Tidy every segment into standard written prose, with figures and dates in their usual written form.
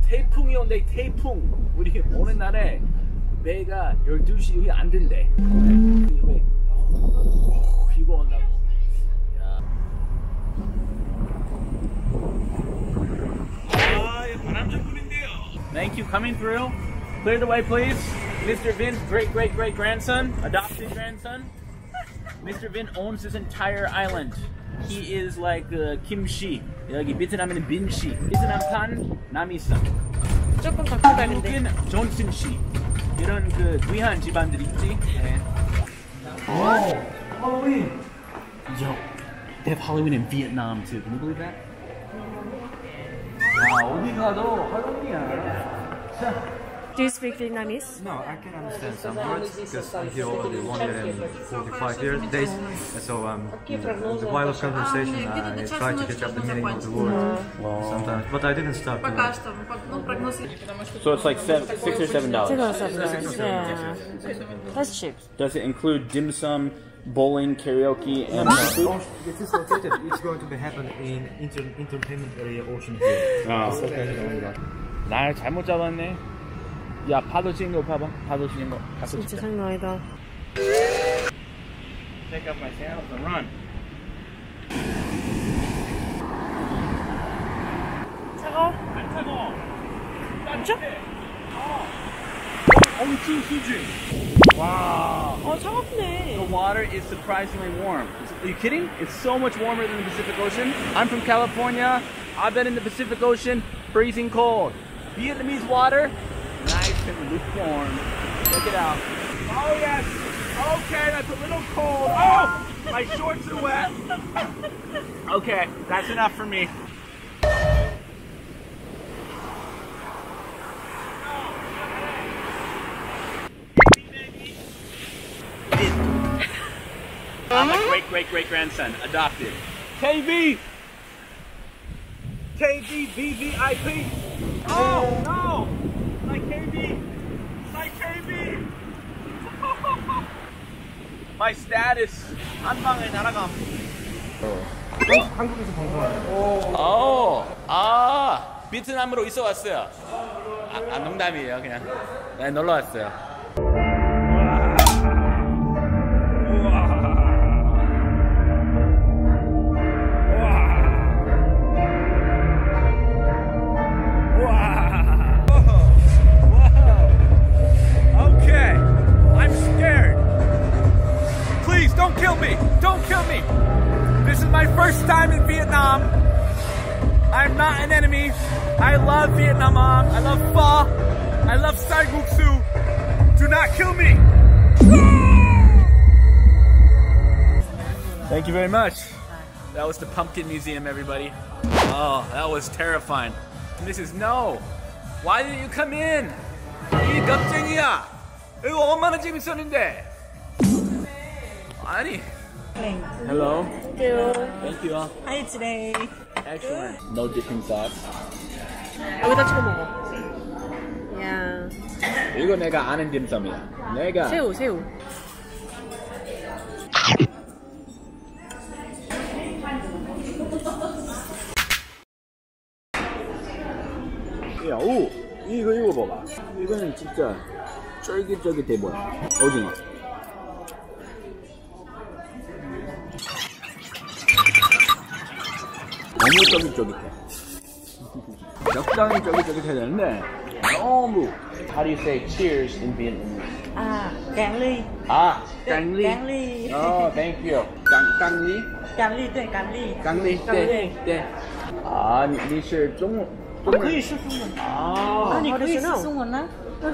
태풍이 온대. 태풍. 우리 오는 날에 배가 12시 이후에 안 된대. 이후에 이거 온다고. 야. 바람 전문인데요. Thank you. Coming through. Clear the way, please. Mr. Vin's great grandson, adopted grandson. Mr. Vin owns this entire island. He is like Kim Shi. 여기 베트남에는 빈 씨. 베트남 판 나미선. 조금 더 크다 근데. 한국은 존슨 씨. 이런 그 귀한 집안들 있지. 네. Oh, Halloween. Yo, they have Halloween in Vietnam too. Can you believe that? 야, 어디 가도 할로윈이야. 자. Do you speak Vietnamese? No, I can understand some words because I'm here already 1 year and 45 days. So in the while of conversation, I try to catch up the meaning of the word sometimes, but I didn't start. So it's like $6 or $7. $7. Yeah. That's cheap. Does it include dim sum, bowling, karaoke, and food? It is located. It's going to be happen in entertainment area Ocean View. It's located on that. 날 잘못 잡았네. 야, 파도 치는 거 봐봐. 파도 치는 거. 진짜 장난 아니다. Take up my sandals and run. 차가워? 안 차가워. 진짜? 엄청 수지. 와. 차갑네. The water is surprisingly warm. Are you kidding? It's so much warmer than the Pacific Ocean. I'm from California. I've been in the Pacific Ocean, freezing cold. Vietnamese water, nice and lukewarm. Check it out. Oh yes. Okay, that's a little cold. Oh, my shorts are wet. Okay, that's enough for me. I'm a great grandson, adopted. KB! KB, VVIP! Oh no! My KB! My KB! My status! 한방에 날아감. 한국에서 방송하는. 베트남으로 있어 왔어요. 농담이에요, 그냥. 네, 놀러 왔어요. First time in Vietnam. I'm not an enemy. I love Vietnam. I love pho. I love Sai Guk Su. Do not kill me. Thank you very much. That was the Pumpkin Museum, everybody. Oh, that was terrifying. Mrs. No. Why didn't you come in? 이 겁쟁이야. 이거 얼마나 재밌었는데. 아니. Hello. Thank you. Thank you. Hi today. Excellent. No dipping sauce. 여기다 찍어 먹어. 야. 이거 내가 아는 딤섬이야. 내가. 새우. 야, 오, 이거 봐봐. 이거는 진짜 쫄깃쫄깃해 보여. 오징어. 너무 쫄깃쫄깃해. 적당히 쫄깃쫄깃해야 되는데 너무. How do you say cheers in Vietnamese? Cạn ly. Cạn ly. Cạn ly. Oh, thank you. Cạn ly. Cạn ly, 对, cạn ly. Cạn ly. 对. 你是中文？ 可以说中文。你可以说中文啊？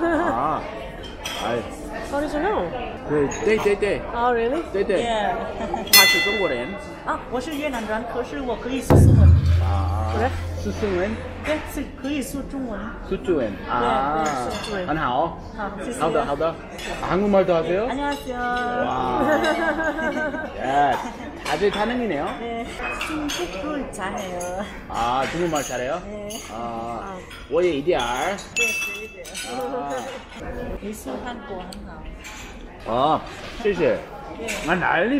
How did you know? 对。 Oh, really? 对。 Yeah. 他是中国人。 我是越南人，可是我可以说中文。 그래? 是中文？ 对，是可以说中文。 说中文。 对， 很好。 好，谢谢。 好的。한국말도 하세요? 안녕하세요. 와. 야, 다들 타능이네요. 네, 중국어 잘해요. 중국말 잘해요? 네. 我也一点儿。 对，学一点。你说韩国很好。 谢谢。난리.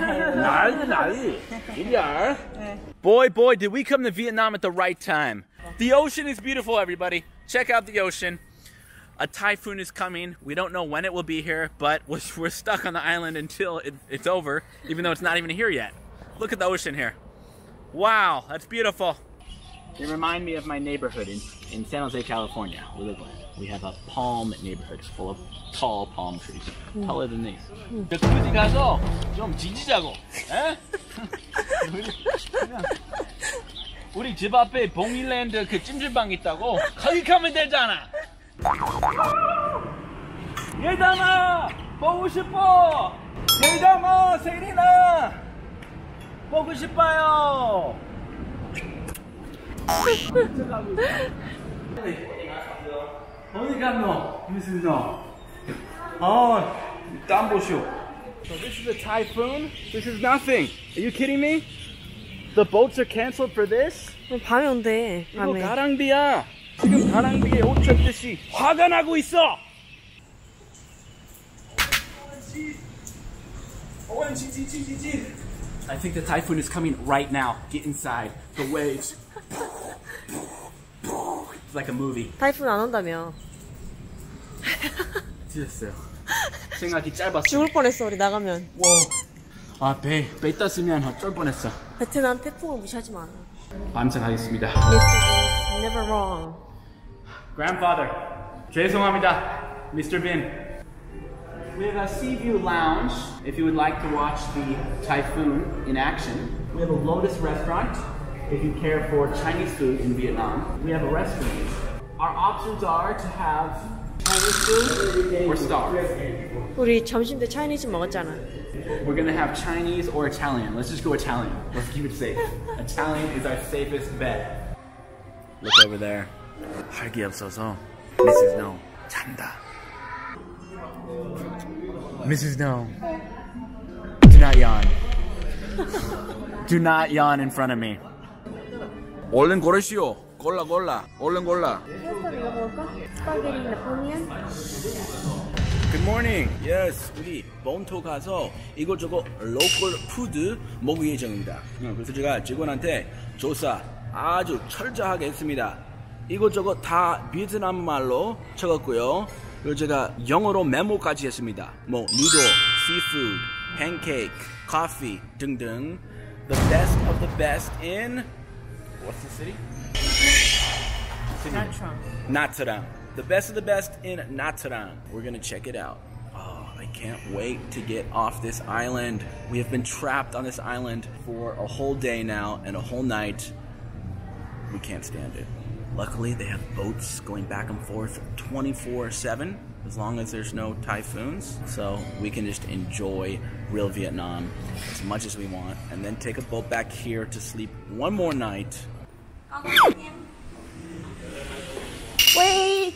난리. 이디알. Boy, did we come to Vietnam at the right time. The ocean is beautiful, everybody. Check out the ocean. A typhoon is coming. We don't know when it will be here, but we're stuck on the island until it's over, even though it's not even here yet. Look at the ocean here. Wow, that's beautiful. They remind me of my neighborhood in San Jose, California. We have a palm neighborhood full of tall palm trees, taller than these. 저기 가서 좀 지지자고. 에? 우리 집 앞에 봉일랜드 그 찜질방 있다고. 거기 가면 되잖아. 예담아, 보고 싶어. 예담아, 세린아, 보고 싶어요. 어디 갔노? Mrs. No. 땀 보쇼. So this is a typhoon? This is nothing. Are you kidding me? The boats are canceled for this? 밤에 온대. 이거 밤에. 가랑비야. 지금 가랑비에 옷 젖듯이 화가 나고 있어. I think the typhoon is coming right now. Get inside. The waves. It's like a movie. 타이푼 안 온다며. 뒤졌어요. 생각이 짧았어. 죽을 뻔했어 우리 나가면. 와. 배 떴으면 어쩔 뻔했어. 베트남 태풍을 무시하지 마. 반성하겠습니다. Mr. Never wrong. Grandfather, 죄송합니다, Mr. Bin. We have a sea view lounge if you would like to watch the typhoon in action. We have a Lotus restaurant if you care for Chinese food in Vietnam. We have a restaurant. Our options are to have Chinese food or starve. 우리 점심 때 차이니즈 먹었잖아. We're gonna have Chinese or Italian. Let's just go Italian. Let's keep it safe. Italian is our safest bet. Look over there. 활기 없어서 Mrs. No 잔다. Mrs. No, do not yawn. Do not yawn in front of me. 얼른 고르시오. 골라. 얼른 골라. Good morning. Yes, 우리 본토 가서 이것저것 로컬 푸드 먹을 예정입니다. 그래서 제가 직원한테 조사 아주 철저하게 했습니다. 이것저것 다 베트남 말로 적었고요. 그리고 제가 영어로 메모까지 했습니다. 뭐 누도, seafood, pancake, coffee 등등. The best of the best in what's the city? Nha Trang. The best of the best in Nha Trang. We're gonna check it out. Oh, I can't wait to get off this island. We have been trapped on this island for a whole day now and a whole night. We can't stand it. Luckily, they have boats going back and forth 24/7 as long as there's no typhoons. So we can just enjoy real Vietnam as much as we want and then take a boat back here to sleep one more night. Wait.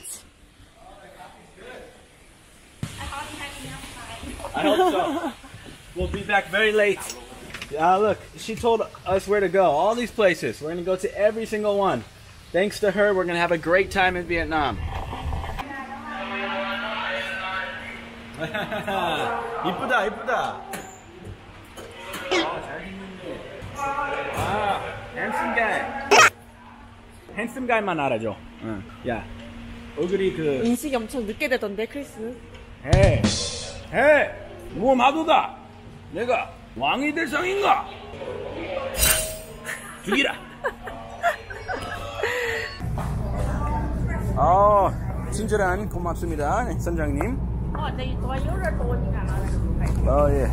I hope so. We'll be back very late. Look, she told us where to go. All these places. We're going to go to every single one. Thanks to her, we're going to have a great time in Vietnam. 이쁘다. handsome guy. handsome guy만 알아줘. 응. 야, 얼굴이 그. 인식이 엄청 늦게 되던데 크리스. 헤이, 뭐 마도다. 내가 왕이 될 상인가? 죽이라. 친절한 고맙습니다, 선장님. 예.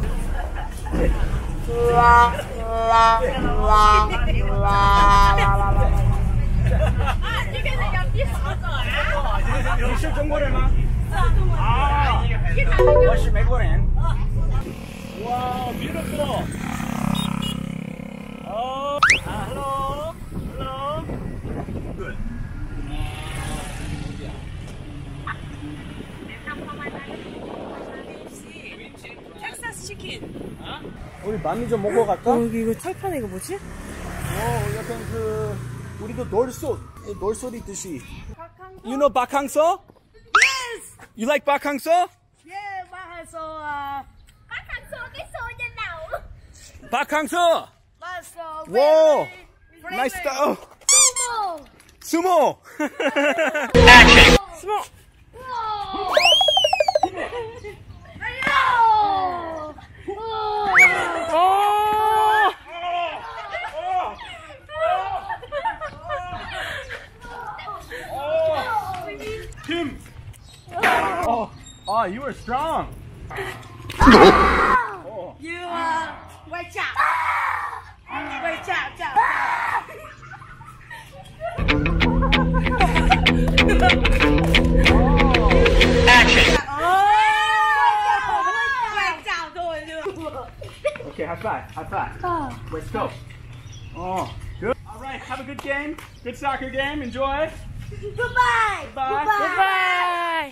你是中国人吗？我是美国人。Wow, beautiful. Hello. Good. 텍사스 치킨. 우리 많이 좀 먹어 갈까? 여기 이거 철판에 이거 뭐지? 약간 그 우리도 놀솥 있듯이. You know 박항서? Yes. You like 박항서? Yeah, 박항서. 박항서 cái xô trên đầu. 박항서. 박항서. Whoa. Nice stuff. Sumo. 스모. 스모. Tim. Oh, you were strong. You quay chào. Quay chào chào. Quay chào thôi được. Okay, high five. High five. Let's go. Oh, good. All right, have a good game. Good soccer game. Enjoy. Goodbye. Bye. Goodbye.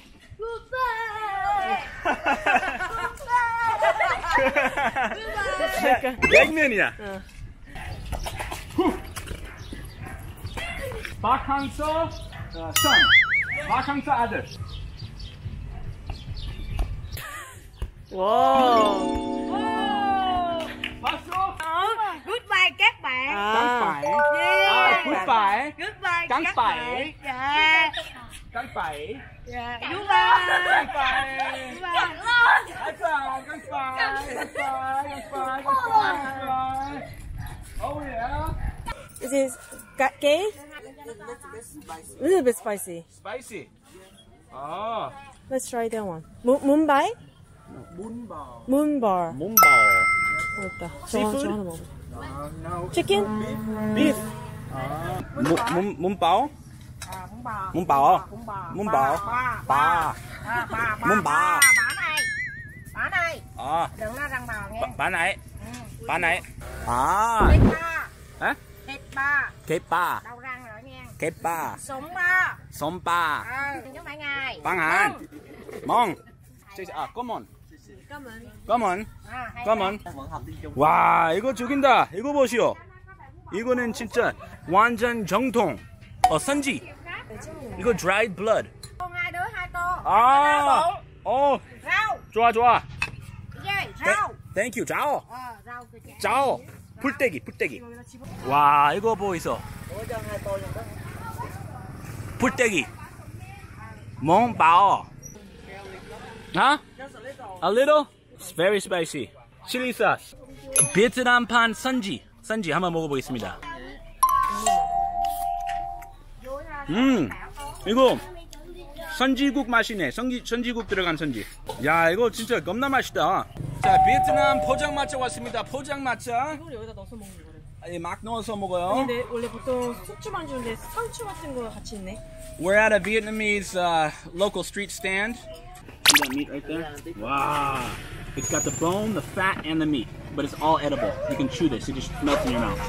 백년이야. 박항서 son. 박항서 아들. 와. 봤어? Goodbye các bạn. Cắn phải. Yeah. Goodbye. Goodbye Cắn các phải. bạn. Dạ. Cắn phải. Dạ. Cắn Goodbye. phải. Goodbye. High five. Cắn phải. High five. High five. High five. Oh yeah. This is gay? A little bit spicy. Spicy. Oh. Let's try that one. Mumbai? Moonbar. 몸바오. 어렵다. 저 Seafood? 하나 먹어. No. 치킨? Beef. 몸바오? 몸바오. 몸바오. 바. 몸바. Bả này. 아. Đừng nói răng bào nghe. 바 này. 바 này. 아. Thịt ba. 에? Thịt ba. 개빠. Đầu răng rồi nha. 개빠. Súng ba. 솜바. Chứ phải ngày. 방한. 멍. 아, 검은. 검은. 검은. 와, 이거 죽인다. 이거 보시오. 이거는 진짜 완전 정통. 선지. 이거 dried blood. Hai đứa hai tô. 아. Rau. 좋아, 좋아. Gì? Rau. Thank you. 자오. Rau từ chả. 자오. 풀떼기, 풀떼기. 와, 이거 보이소. 풀떼기. 멍바오. Huh? A little? It's very spicy. Chili sauce. 베트남판 선지. 선지 한번 먹어보겠습니다. 이거 선지국 맛이네. 선지국 들어간 선지. 야, 이거 진짜 겁나 맛있다. 자, 베트남 포장마차 왔습니다. 포장마차. 이걸 여기다 넣어서 먹는 거래. 아니, 막 넣어서 먹어요. 근데 원래 보통 숙주만 주는데 상추 같은 거 같이 있네. We're at a Vietnamese local street stand. See that meat right there? Wow. It's got the bone, the fat, and the meat. But it's all edible. You can chew this. It just melts in your mouth.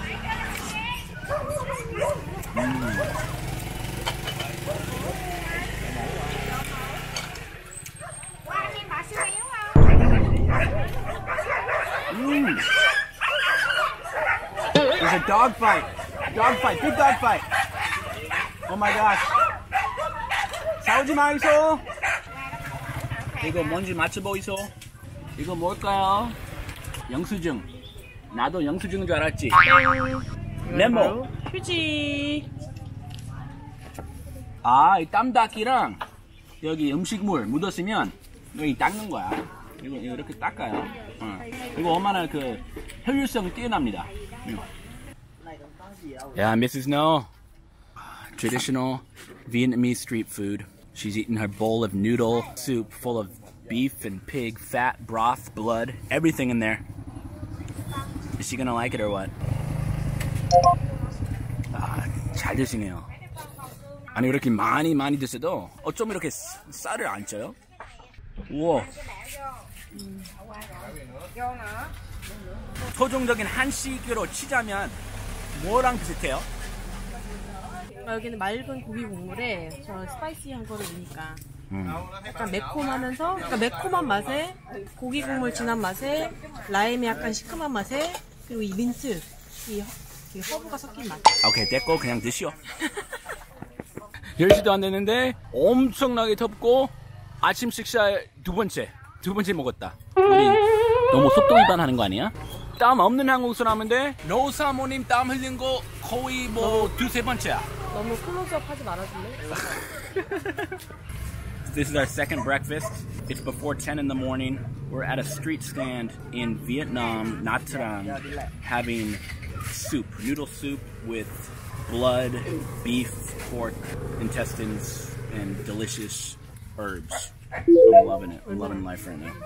There's a dog fight. Dog fight. Big dog fight. Oh my gosh. 싸우지 마이소. 이거 뭔지 맞춰보이소. 이거 뭘까요? 영수증. 나도 영수증인 줄 알았지. 레모. 휴지. 아, 이 땀 닦기랑 여기 음식물 묻었으면 여기 닦는 거야. 이거 이렇게 닦아요. 이거 얼마나 그 효율성 뛰어납니다. Yeah, Mrs. No. Traditional Vietnamese street food. She's eating her bowl of noodle soup full of beef and pig, fat, broth, blood, everything in there. Is she gonna like it or what? 아, 잘 드시네요. 아니, 이렇게 많이 드셔도 어쩜 이렇게 쌀을 안 쪄요? 우와. 토종적인 한식으로 치자면 뭐랑 비슷해요? 여기는 맑은 고기 국물에 저 스파이시한 거를 넣으니까 약간 매콤하면서, 그러니까 매콤한 맛에 고기 국물 진한 맛에 라임의 약간 시큼한 맛에 그리고 이 민트, 이 허브가 섞인 맛. 오케이, 됐고 그냥 드시오. 10시도 안 됐는데 엄청나게 덥고 아침 식사 두 번째 먹었다. 우리 너무 속도 위반하는 거 아니야? 땀 없는 한국 사람인데 노사모님 땀 흘린 거 거의 뭐 두세 번째야. 너무 클로즈업 하지 말아줄래? This is our second breakfast. It's before 10 in the morning. We're at a street stand in Vietnam, Nha Trang, having soup, noodle soup with blood, beef, pork, intestines, and delicious herbs. I'm loving it. I'm loving life right now.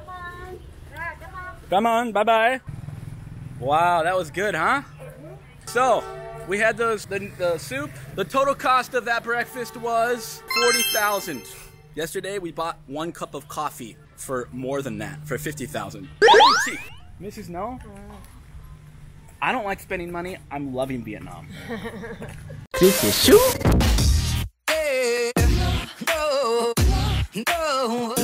Come on, bye-bye. Wow, that was good, huh? So, we had the soup. The total cost of that breakfast was $40,000. Yesterday, we bought 1 cup of coffee for more than that, for $50,000. Very cheap. Mrs. No? I don't like spending money. I'm loving Vietnam. This is soup. No.